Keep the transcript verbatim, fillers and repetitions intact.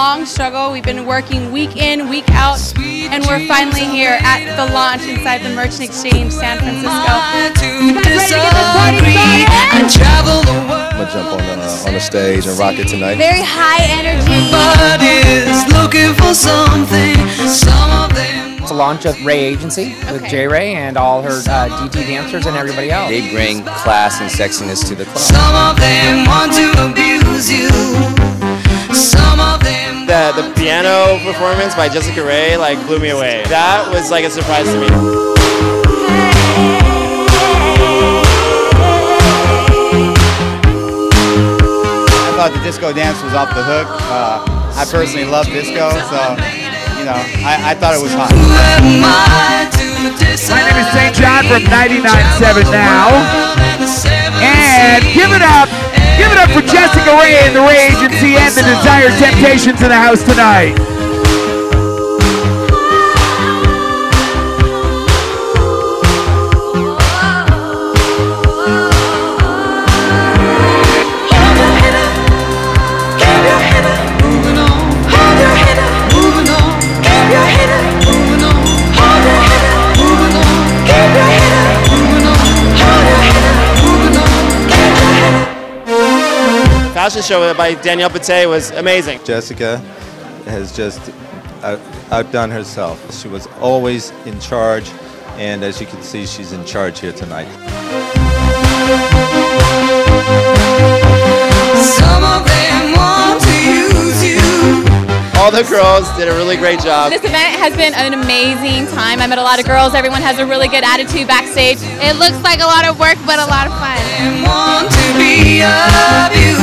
long struggle. We've been working week in, week out, and we're finally here at the launch inside the Merchant Exchange, San Francisco. You guys ready to get this party started? I'm gonna jump on the, uh, on the stage and rock it tonight. Very high energy. Looking for something. Some of them. It's a launch of Ray Agency with Okay. J. Ray and all her uh, D T dancers and everybody else. They bring class and sexiness to the club. Some of them want to abuse you. Some of them. The, the piano performance by Jessica Ray like blew me away. That was like a surprise to me. I thought the disco dance was off the hook. Uh, I personally love disco, so you know, I, I thought it was hot. My name is Saint John from ninety-nine point seven now, and give it up, give it up for Jessica Ray and the Ray Agency and the Desire Temptations in the house tonight. Fashion show by Danielle Pate was amazing. Jessica has just out, outdone herself. She was always in charge, and as you can see, she's in charge here tonight. Some of them want to use you. All the girls did a really great job. This event has been an amazing time. I met a lot of girls. Everyone has a really good attitude backstage. It looks like a lot of work, but a lot of fun. They want to be abused.